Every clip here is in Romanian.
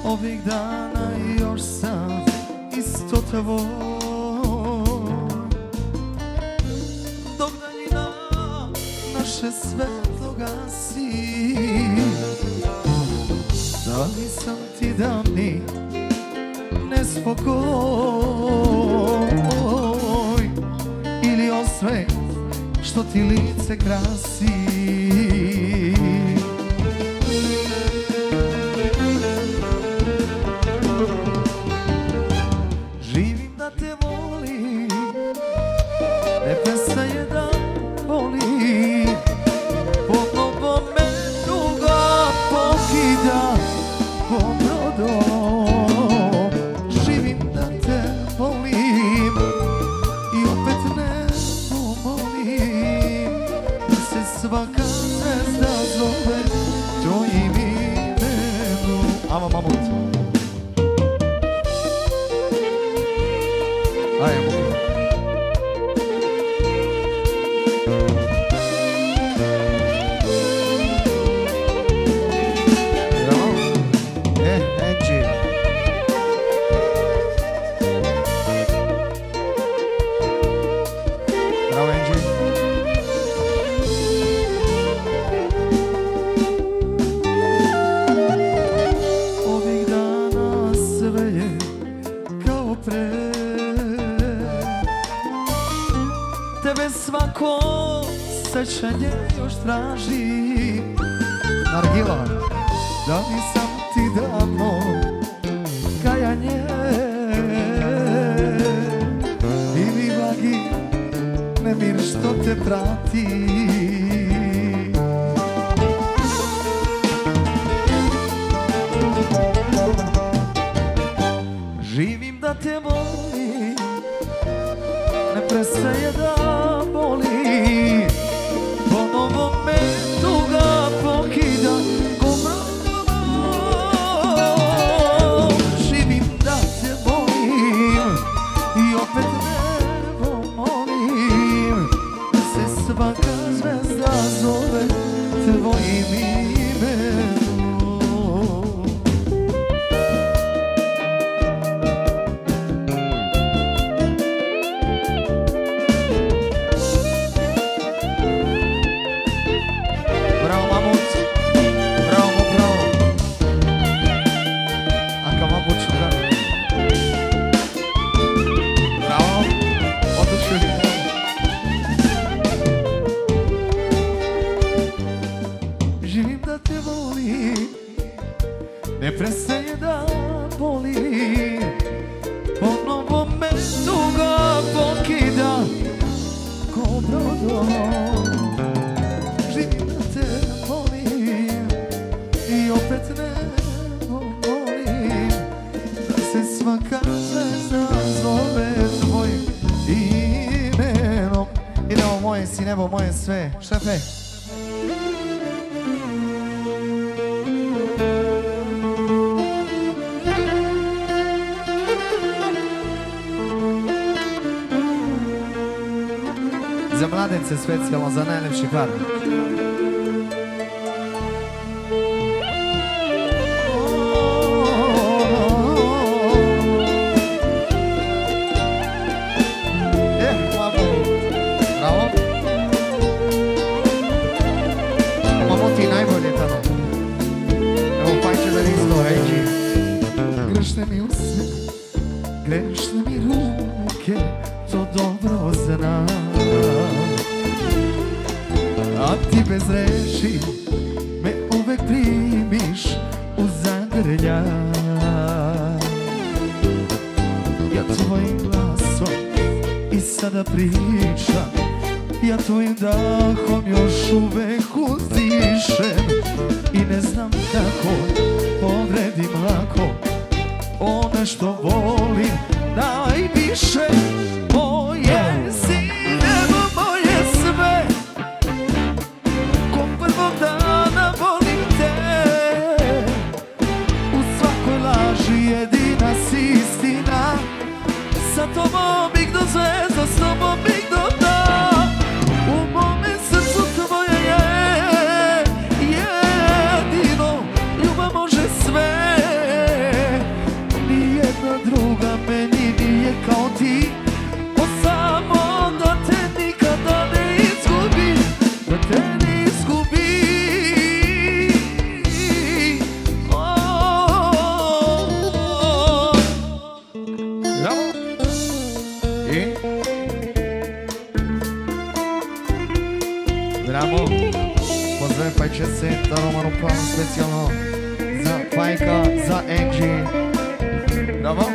Ovih dana još sam isto tvoj, dok daljina naše svetlo gasi. Da li sam ti davni nespokoj ili osmeh što ti lice krasi? Živim da te volim, ne prestaje da volim, ponovo me tuga pokida ko brodom. Živim da te volim i opet ne pomolim, da se svaka zvezda zove tvojim imenom. Amo mamut. Ajmo. Tebe svako sećanje još traži. Nargila, da li sam ti dano kajanje ili blagi nemir što te prati? Živim da te volim, ne prestaje da boli, ponovo me tuga pokida ko brodom. Živim da te volim i opet nebo molim, da se svaka zvezda zove tvojim imenom. Živim da te volim, ne prestaje da boli, ponovo me tuga pokida ko brodom. Živim da te volim i opet ne volim, da se svaka zvezda zove tvojim imenom. Idemo moje si nebo, moje sve, šefe. Za mladence specijalno, za najlepši par. Bravo. Imamo ti najbolje tamo. Evo pajče da isto reći. Grešne mi usne, grešne mi ruke, to dobro znam. A ti bez reči me uvek primiš u zagrljaj. Ja tvojim glasom i sada pričam, ja tvojim dahom još uvek uzdišem i ne znam kako povredim lako one što volim najviše. Moje si nebo, moje sve, ko prvog dana volim te. U svakoj laži jedina si istina, sa tobom bih do zvezda, s tobom bih do dna. U mome srcu tvoje je jedino, ljubav može sve. ono plan specijalno za Fajka, za Angie. Bravo.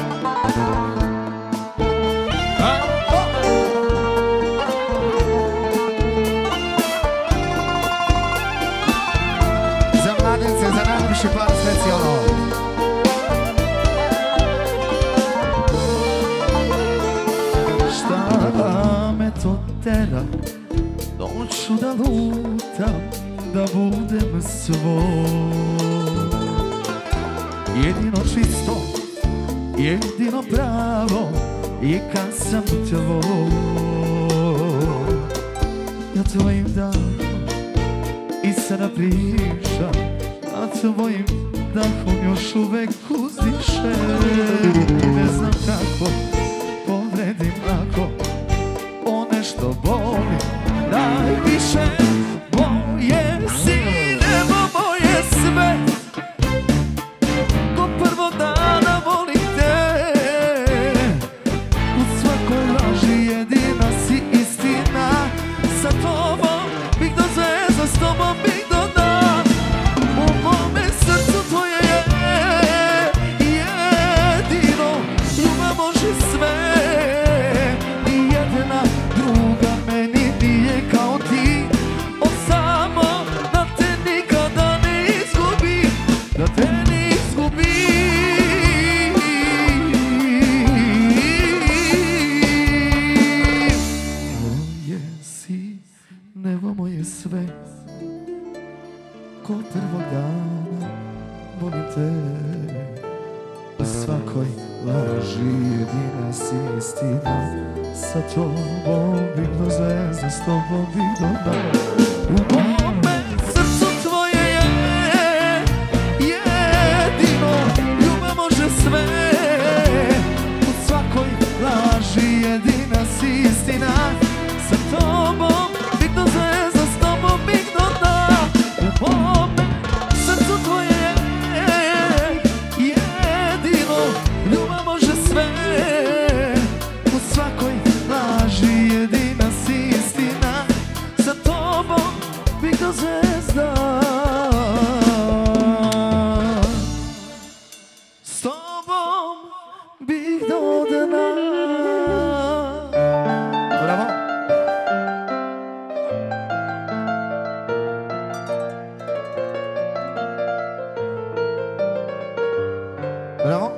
Za mladence, za najljepši plan specijalno. Šta me to tera, noću da lutam, da budem svoj. Jedino čisto, jedino pravo je kad sam tvoj. Ja tvojim dahom i sada pričam, a tvojim dahom još uvek uzdišem. Ne znam kako povredim ako o nešto boli najviše. Moje si nebo, moje sve, ko prvog dana volim te. U svakoj laži jedina si istina, sa tobom bih do zvezda, s tobom bih do dna. U mome srcu tvoje je jedino, ljubav može sve. Nijedna druga meni nije kao ti, od samo da te nikada ne izgubim, da te ne izgubim. Moje si nebo, moje sve, ko prvog dana volim te. U svakoj laži jedina si istina, sa tobom bih do zvezda, s tobom bih do dna. U mome srcu tvoje je jedino, ljubav može sve. U svakoj laži jedina si istina, sa tobom bih do zvezda, s tobom bih do dna. U mome srcu tvoje je jedino, ljubav može sve. U svakoj laži jedina si istina, sa tobom bih do zvezda, s tobom bih do dna. Bravo. Bravo.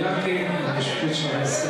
Boriaki, špično veste.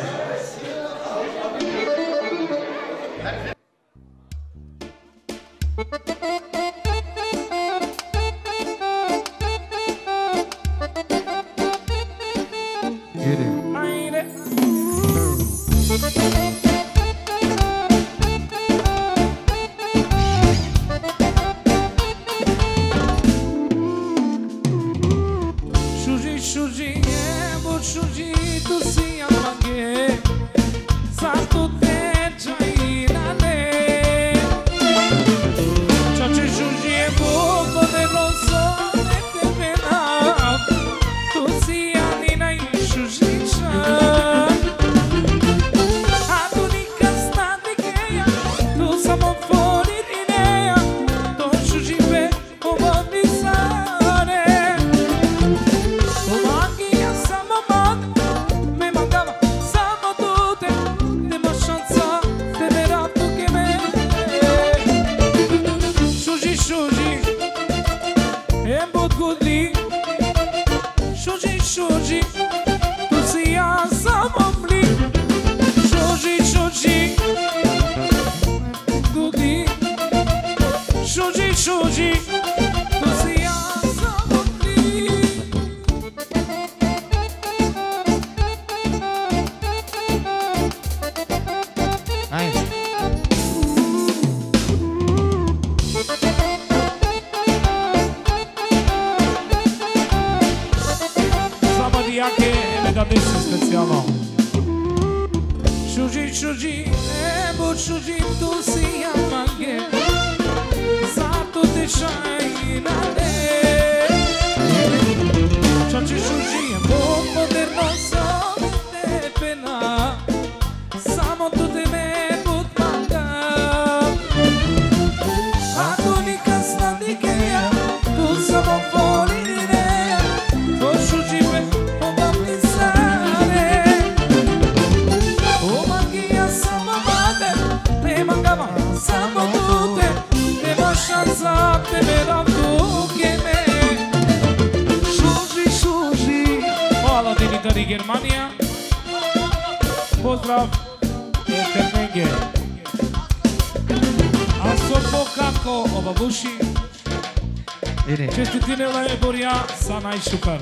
Šukar,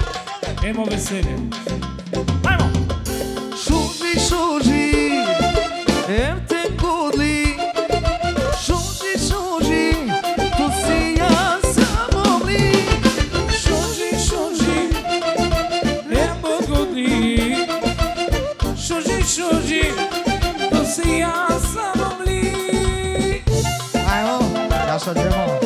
emo veselje. Ajmo! Šuži, šuži, em te godli. Šuži, šuži, tu si ja samo li. Šuži, šuži, emo godli. Šuži, šuži, tu si ja samo li. Ajmo, ja sad ćemo.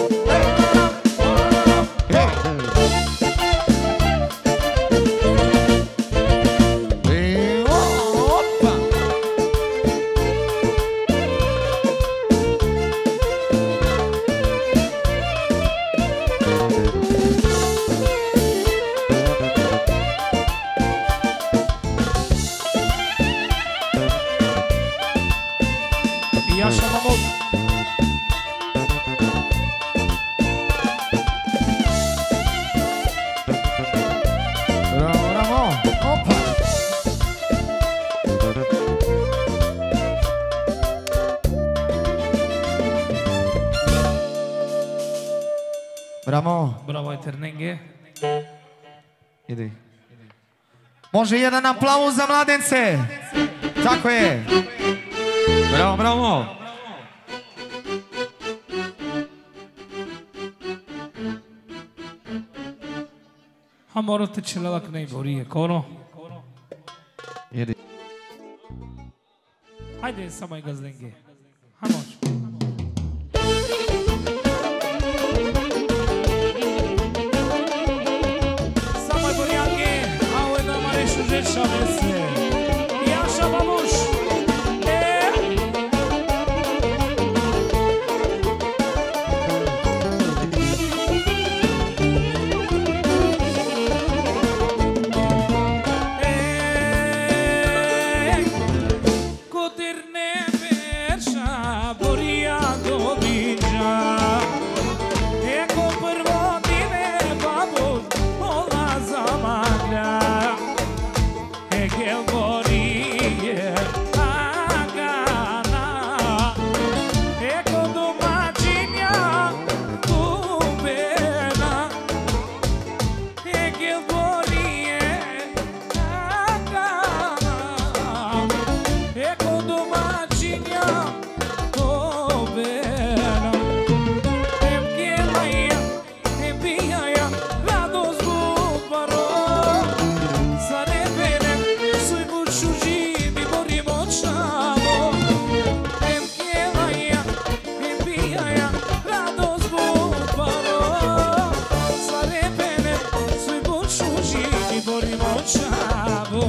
Bravo. Bravo, Eternenge. Idi. Može jedan aplauz za mladence. Tako je. Bravo, bravo. A morate človek ne borije, kono? Idi. Hajde, samo ga zdenge. Ha može. Szalece. Jasza Babusz. Koterne versza Boria dobiđa. Eko prvo dine Babusz Ola zamaglja. e gelborie agana e kodomacinja ubena e gelborie agana e kodomacinja ubena em gelaya em biaya rados bubaro sare bene sui buciugi mi borimo ciao em gelaya em biaya rados bubaro sare bene sui buciugi mi borimo ciao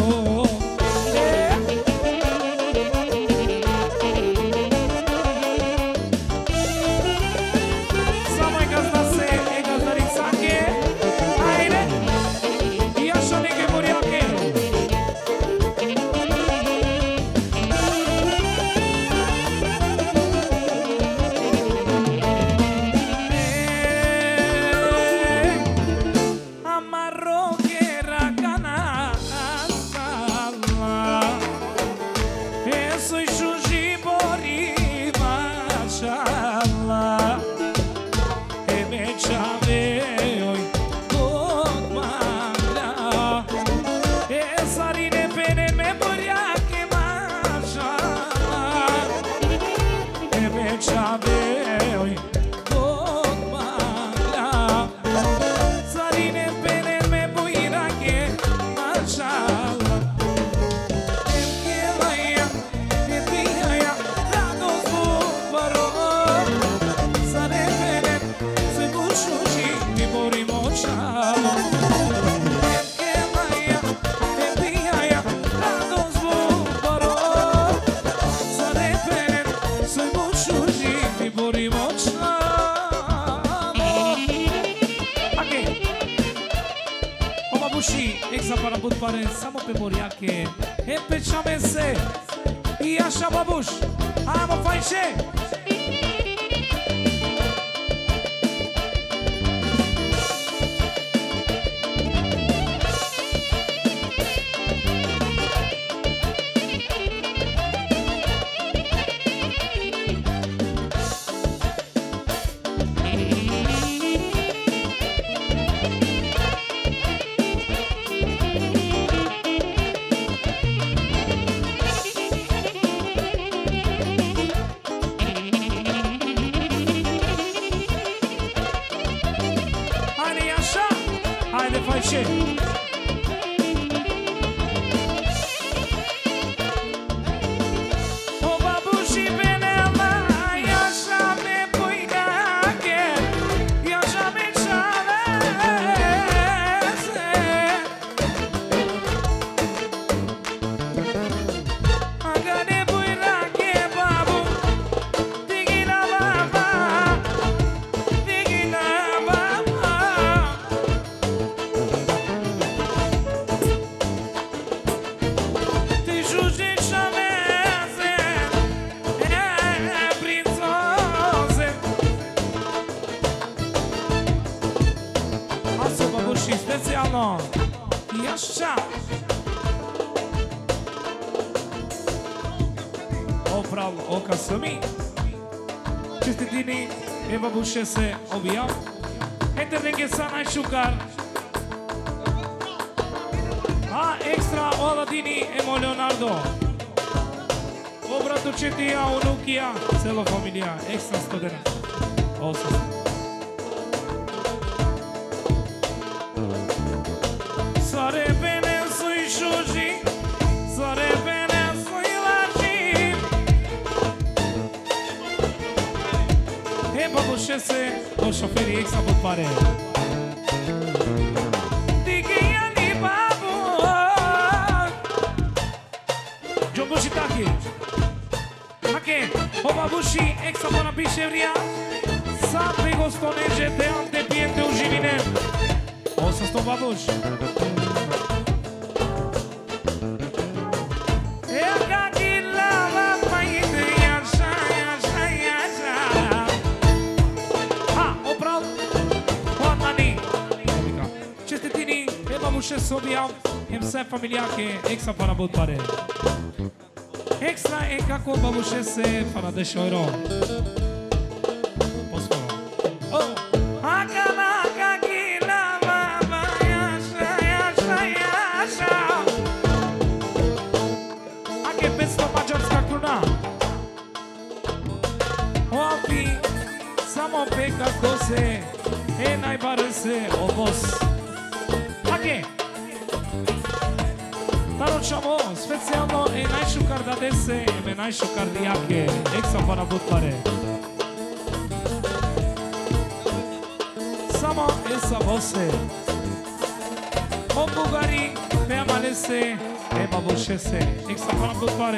Samo pe Moriache e pe Ciamese e așa babuș hai mă faci ce Babuše se obija Enter neke sana i šukar A ekstra Oladini emo Leonardo Obratu Četija, Unukija Celo familija, ekstra 100 Sare bene sui šuži Sare bene sui laži Babuše se o șoferii extra pe pare Tighiani babu Jumbo și Taki Ake, o babuši extra pe napiševria Sa prigostoneže te ante pijente u živine O sa sto babuš Babuše se obijam, em Все familia che exa para butare. Extra e kako babușese para de șoiro. Poți fără. Oh! Acala cachila mama iașa, iașa, iașa. Ake pesto mađarska kruna. Oapi, samo peka kose. E najbaroj se obos. Ake! Taročamo specijalno e najšukar da dese, me najšukar dijake, eksa para butpare. Samo esa bose. O Bugari, me amalese, e babušese, eksa para butpare.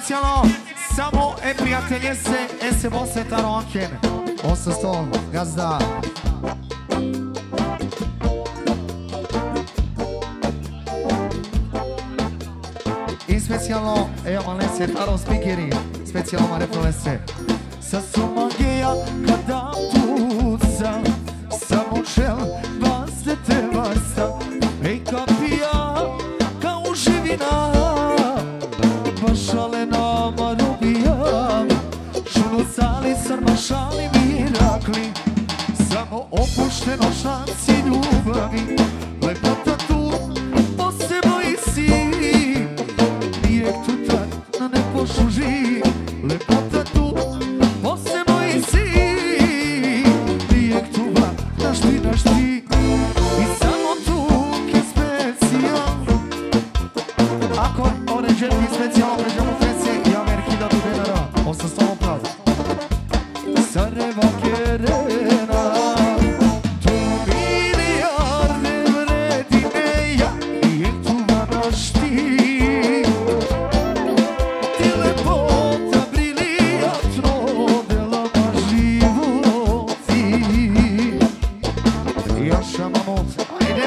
specijalno samo prijatelje se Bose Taronken 800 gazda. I specijalno malese Taron Spikeri, specijalno mare prolese. Sa su magija kada tuca, samo čel vas te vasta. Ej kapija kao živina, šalena marubija, šunucali sarmašali mirakli, samo opušteno šanci ljubavi, lepota tu posebno i si, nijek tu tak ne pošuži, lepota tu posebno i si, nijek tu naš ti, i samo tu je specijal, ako oređeni specijalno pređemo Fese i Ameriki da tu denara, osam stolom pravda. Sareva Kerena, tu milijarde vredi neja, i je tu vanaš ti. Ti lepota brilijatno delama životi. Jaša mamot, ajde!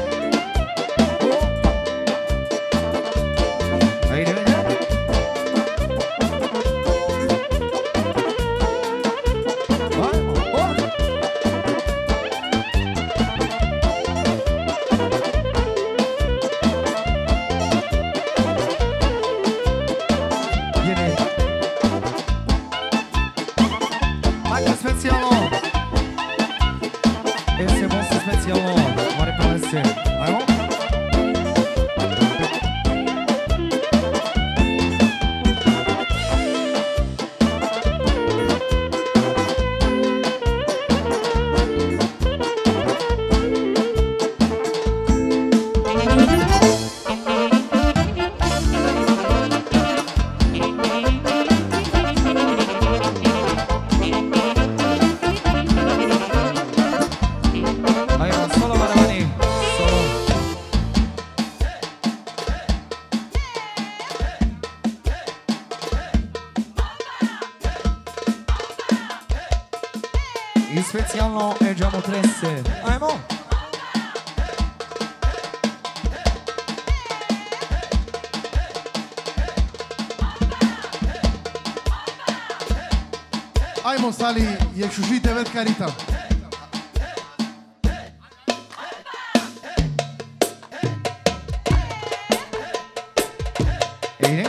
I specijalno Eđamo Trese. Ajmo! Ajmo Sali, je čuži 9 karita. Ejde?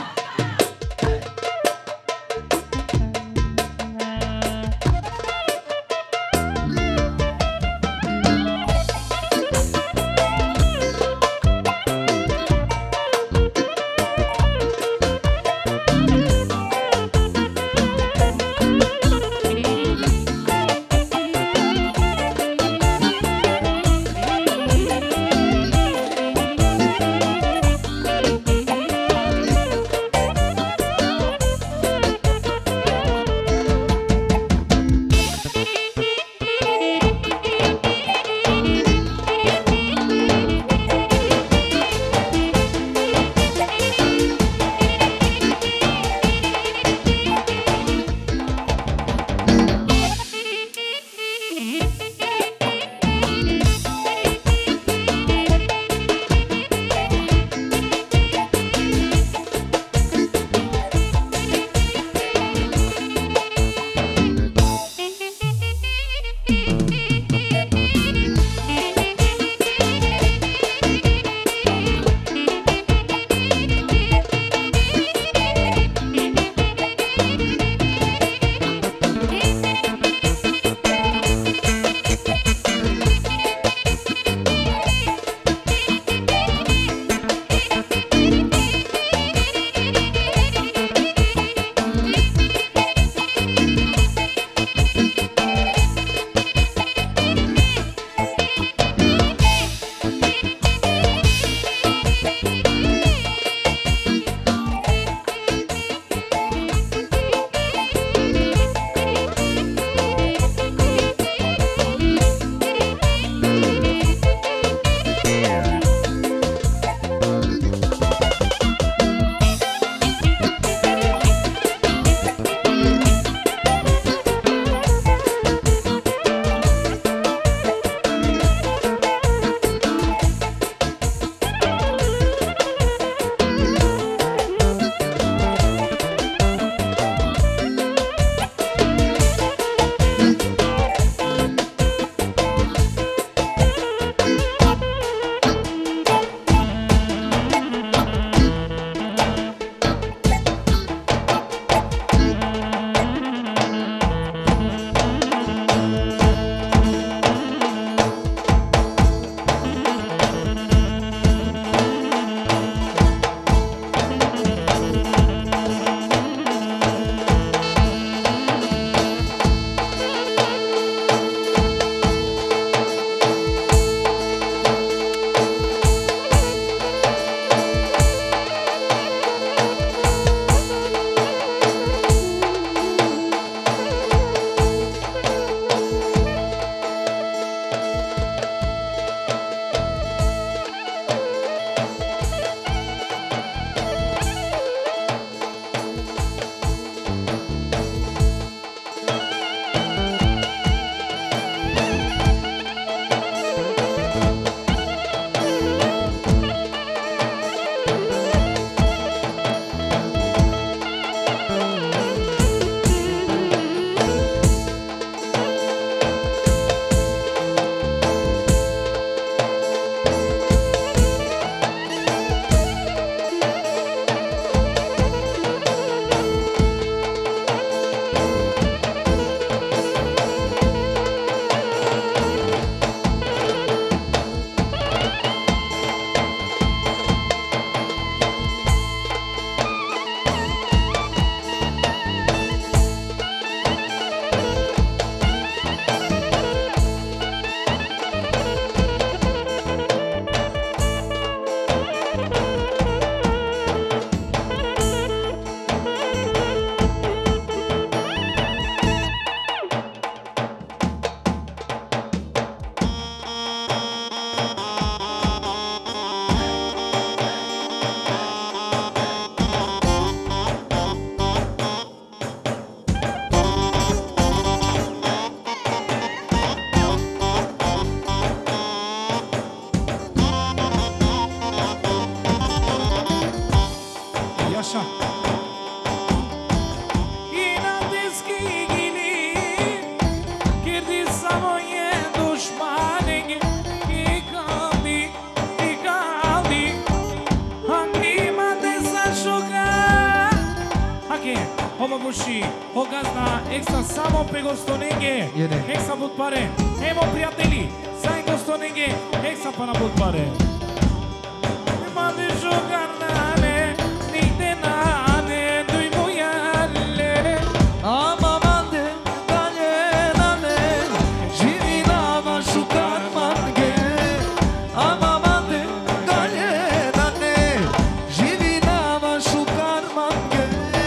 o babuši, o gazda, екса само pe gostonenge, екса budpare. Емо, приятели, сай gostonenge, екса pa na budpare. Mande jogar nane, nigde nane, duj mujale. Ama mande, dane, dane, živi nama šukar mange. Ama mande, dane, dane, živi nama šukar mange.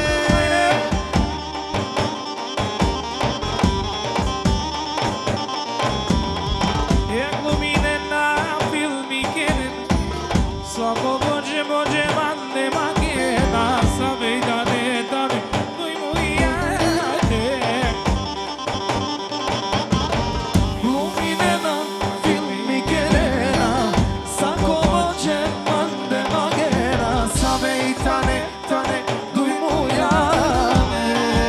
Jak lumine na filmi kenen, svako bođe, bođe, mande, magena, sabe dane, dane, duj mujale. Luminena, filmi kerena, sako vođe, mande magena, same i tane, tane, duj mujane.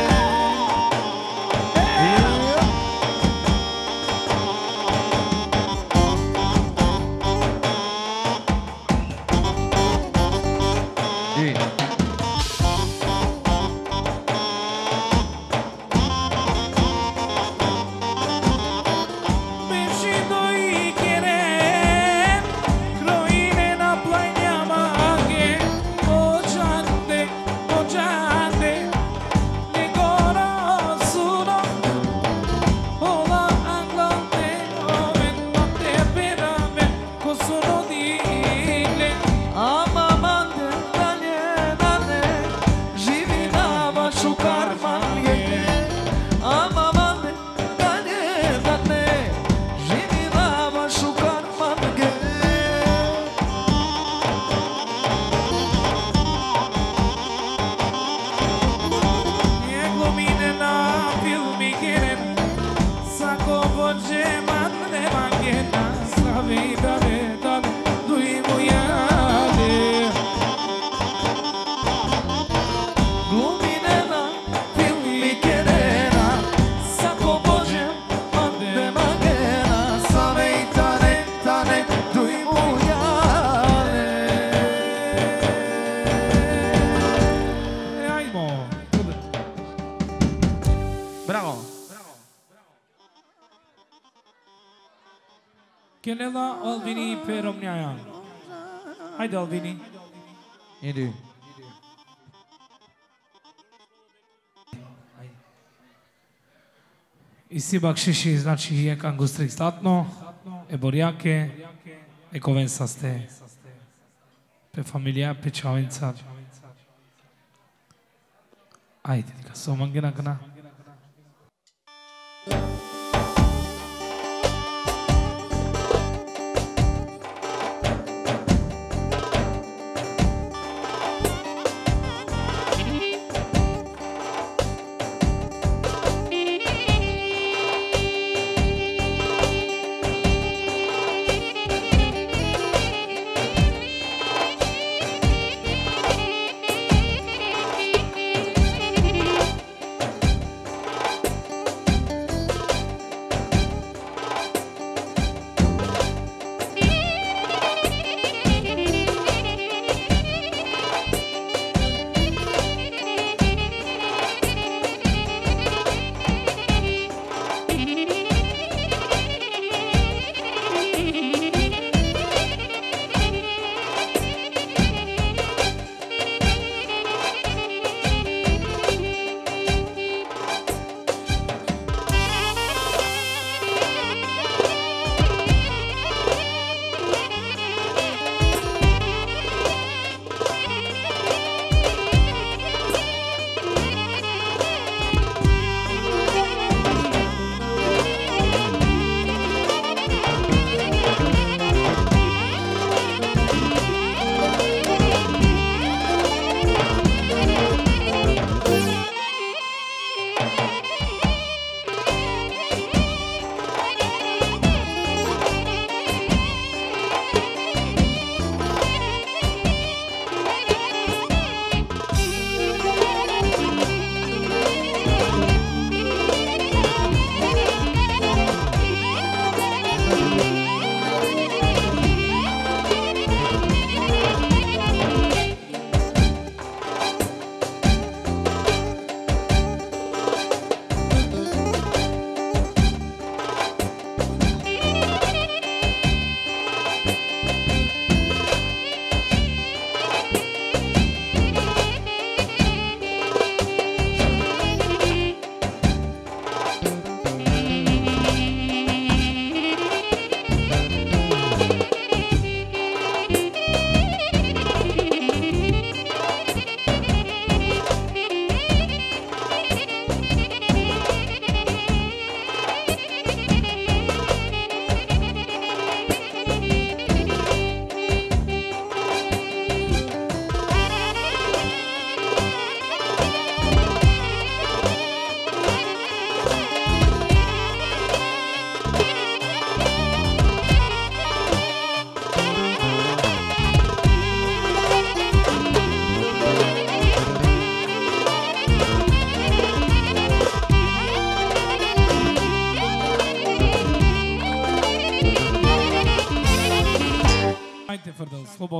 Beši doi keren, kroine na plajnja mage, ođande, ođande, negoro suno, ola anglande, oven mate peraven, ko suno digle. Ama mande, dane, dane, živi nama šukar mange. Ama mande, dane, dane, živi nama šukar mange. Jak lumine na filmi keren, sako vođe mande magena, savi dane, dane, duj mujale. Gluminena, filmi kerena, sako bođe, mande magena, same i tane, tane, duj mujane. Ajmo. Bravo. Kenela Alvini Peromnjaja. Hajde Alvini. Idi. I si bakšiši, znači je kangustrik statno, e borjake, e kovensa ste. Pe familia, pe čavenca. Ajde, ka somangena kana.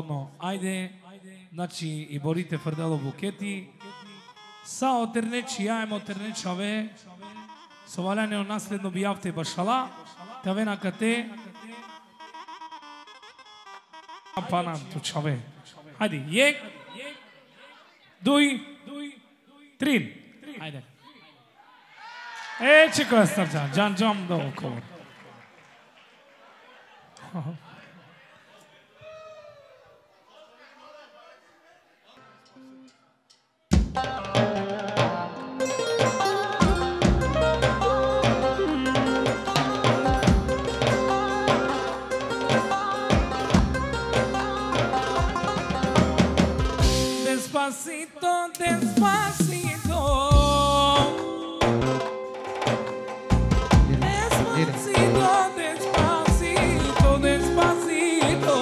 slobodno. Ajde, znači i borite frdelo buketi. Sao terneći, ajmo ternečave. Sovaljane o nasljedno bijavte bašala. Tavena kate. Panan tučave. Ajde, jek. Duj. Trin. Ajde. Čeko je starčan. Džan džam do okolo. Despacito, despacito. Despacito, despacito, despacito.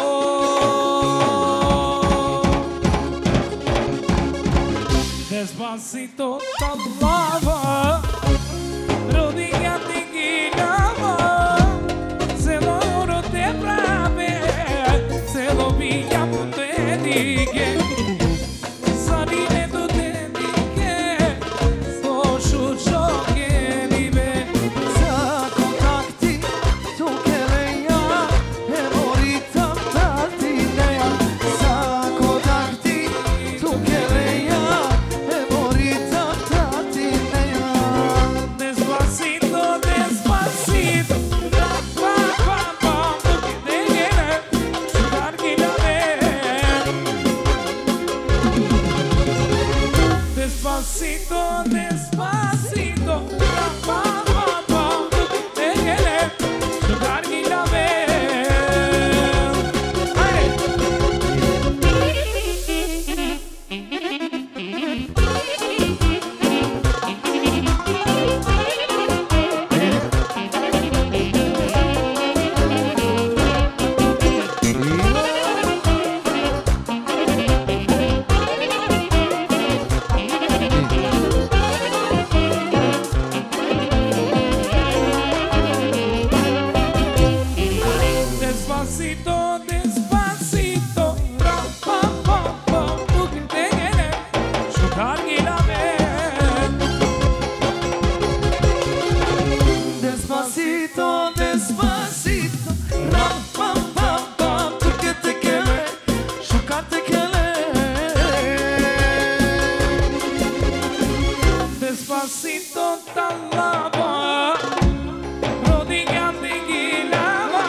Despacito, talava. Rodilla te guiaba. Se lo oro te brave. Se lo villa te digue. Despacito, despacito, pa pa pa, tocar la vez. Despacito, despacito, pa pa pa pa, tu que te quieres, tocar la vez. Despacito, despacito, pa pa pa, tu que te quieres, tocar te quieres. Despacito, talaba, rodilla te guilaba.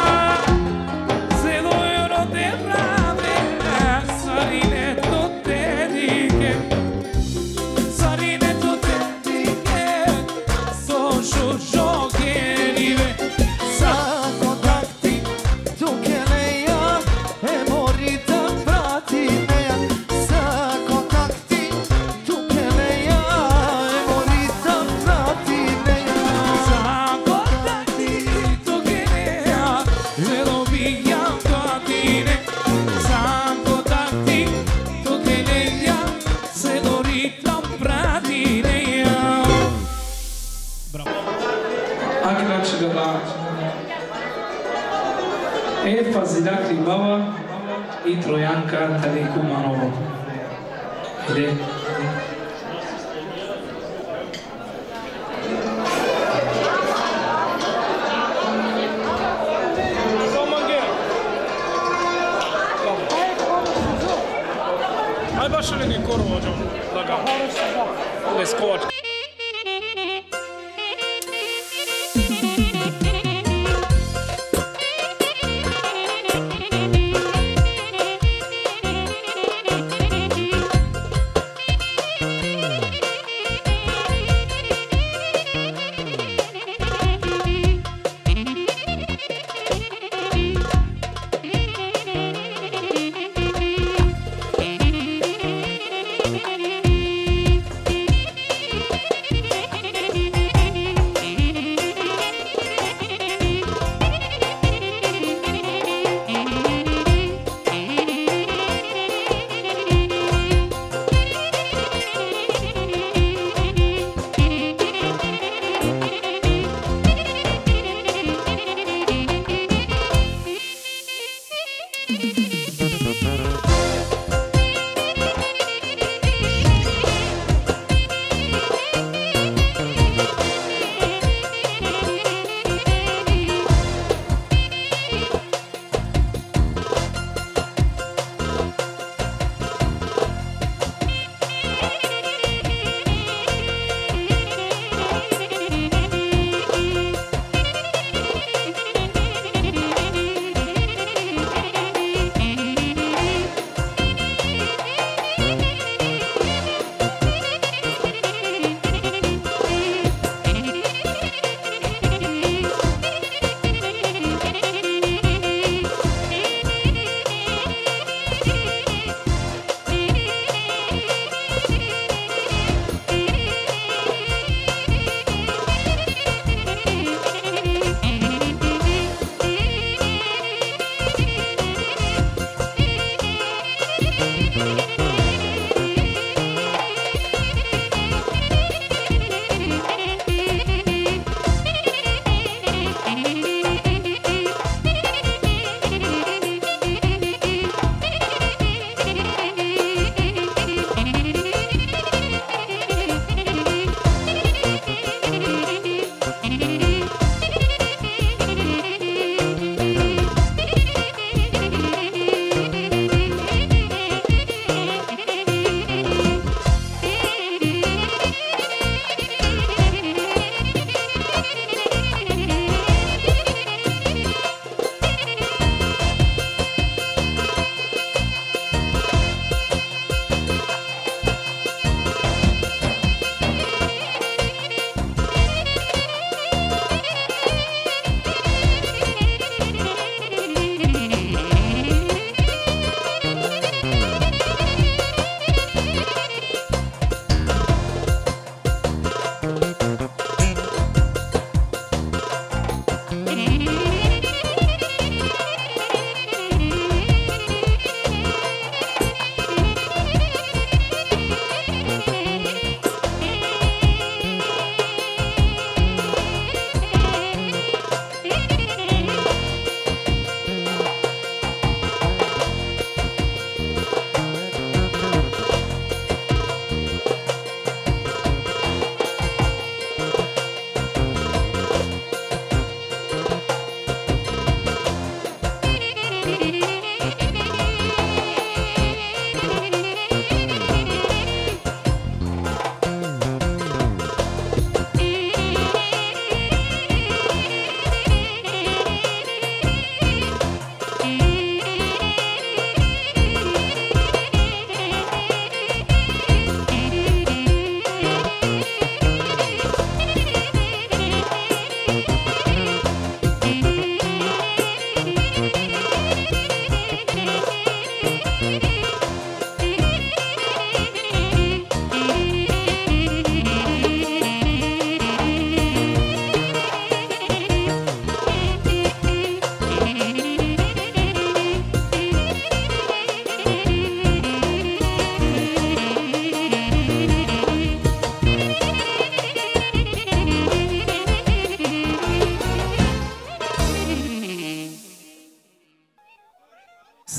Fazilat Libava i Trojanka Talikumanova. Ide. Hai baš neki korvo, da ga leskovač.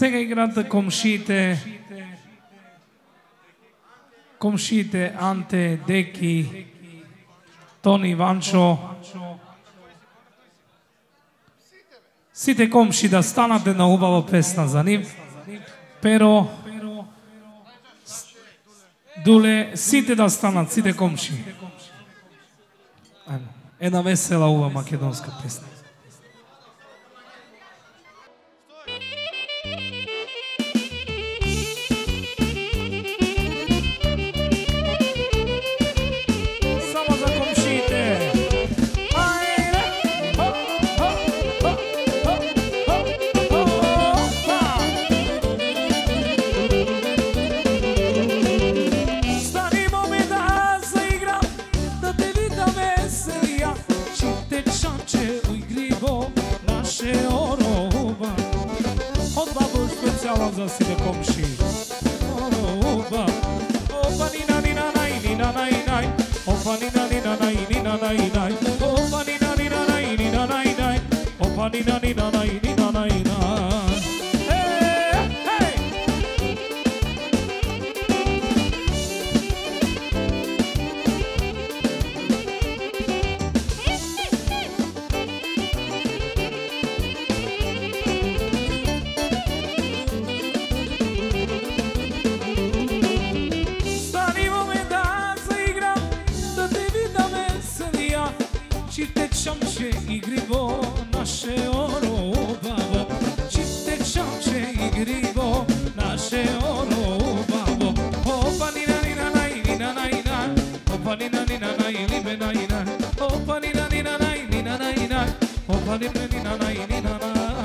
Сега играта комшите Анте, Деки, Тони, Ванчо. Сите комши да станат една убава песна за нив. Pero Дуле, сите да станат, сите комши. Една весела убава македонска песна. За сите комши. Опа, опа, нина, нина, най, нина, най, най. Опа, нина, нина, най, нина, най, най. Опа, нина, нина, най, нина, най, най. Опа, нина, нина, най, нина, най, най. Ciamce igrivo naše oro babo, čite čamče igrivo naše oro babo. Opa nina nina naj nina naj naj, opa nina nina naj libe naj naj, opa nina nina naj nina naj naj, opa libe nina naj nina naj naj.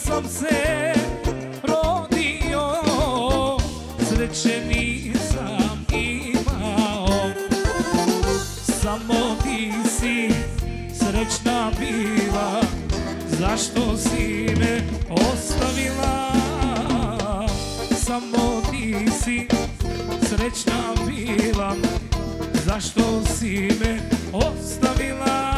sam se rodio, sreće nisam imao. Samo ti si srećna bila, zašto si me ostavila? Samo ti si srećna bila, zašto si me ostavila?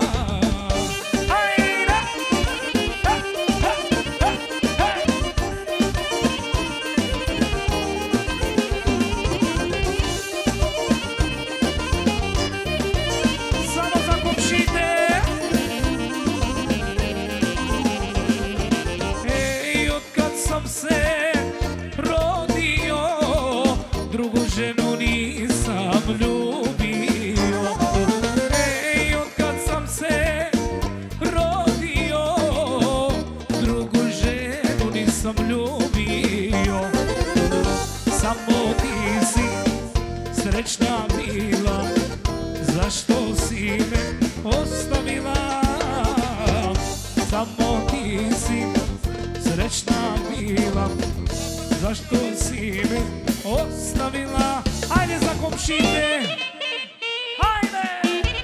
Ženu nisam ljubio, ej, otkad sam se rodio, drugu ženu nisam ljubio. Samo ti si srećna bila, zašto si me ostavila? Samo ti si srećna bila, zašto si me ostavila? Ajde za komšine! Ajde!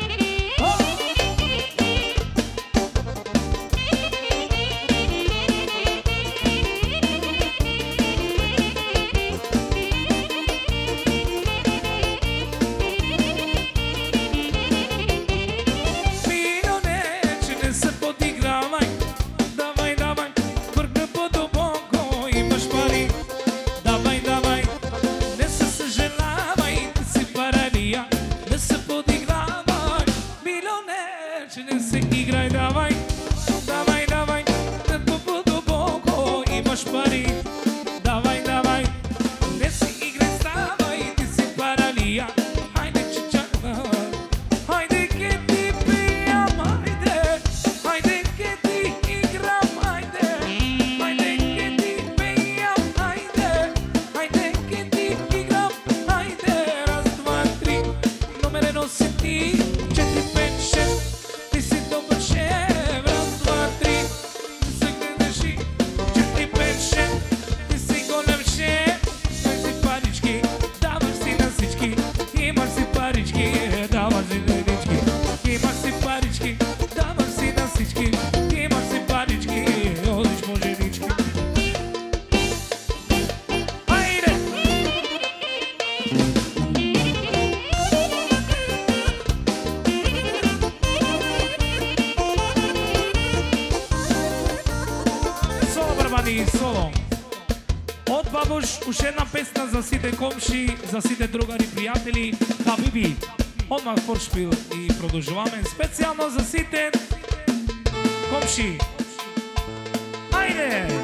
Mino neće, ne se podigravaj, davaj, davaj, vrgne po duboko, imaš pari, davaj, davaj, ne se saželavaj, ti si paranija, ne se podigravaj, Milo neće, ne se igraj, davaj, davaj, davaj, vrgne po duboko, imaš pari, davaj, davaj, ne se igraj, stavaj, ti si paranija, hajde čičana, hajde ke ti pijam, hajde, hajde ke ti igram, hajde, hajde ke ti pijam, hajde, hajde ke ti igram, hajde, raz, dva, tri, numere nosi ti, 4, 5, 6, ti si dobar šef, raz, dva, tri, se gledaš i 4, 5, 6, ti si golem šef, ti si parički, davaš si nasički, imaš si parički, davaš si nasički, imaš si parički, davaš si nasički, imaš si parički, odiš po ženički. Ajde! Соло, барабани, соло. Од бабуш, уште една песна за сите комши, за сите другари, пријатели, Хабиби. Одмах форшпил и продолжуваме специјално за сите комши. Ајде!